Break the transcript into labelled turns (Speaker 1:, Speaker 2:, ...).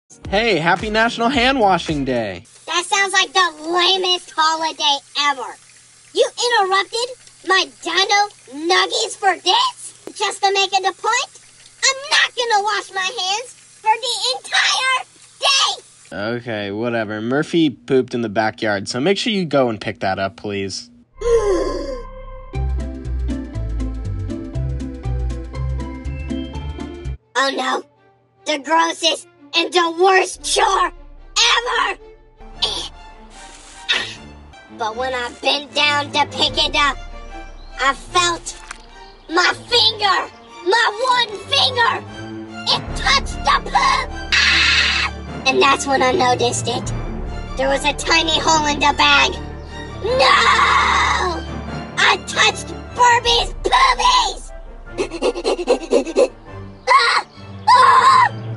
Speaker 1: Hey, happy National Hand Washing Day.
Speaker 2: That sounds like the lamest holiday ever. You interrupted my dino nuggies for this? Just to make it a point? I'm not gonna wash my hands for the entire day!
Speaker 1: Okay, whatever. Murphy pooped in the backyard, so make sure you go and pick that up, please.
Speaker 2: Oh no, the grossest and the worst chore ever! But when I bent down to pick it up, I felt my finger, my one finger, it touched the poop! And that's when I noticed it. There was a tiny hole in the bag. No! I touched Barbie's poopies!